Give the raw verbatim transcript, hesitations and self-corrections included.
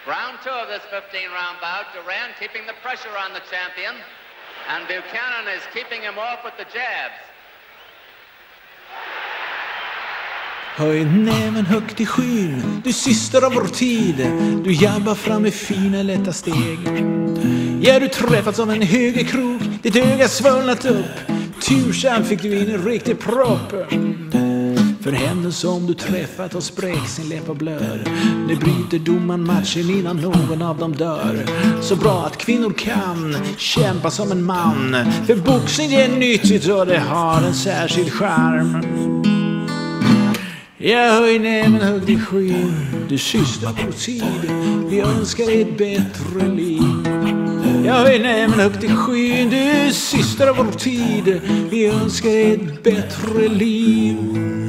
Round two of this fifteen round bout, Duran keeping the pressure on the champion, and Buchanan is keeping him off with the jabs. Höj näven högt i skyn, du syster av vår tid. Du jabbar fram med fina lätta steg. Ja, du träffats av en högerkrok, ditt öga svullnat upp. Tursan fick du in en riktig propp. För henne som du träffat har spräckt sin läpp och blör. Nu bryter domaren matchen innan någon av dem dör. Så bra att kvinnor kan kämpa som en man. För boxning är nyttigt och det har en särskild charm. Jag höj näven högt i skyn, du syster på tid. Vi önskar dig ett bättre liv. Jag höj näven högt i skyn, du syster av vår tid. Vi önskar dig ett bättre liv.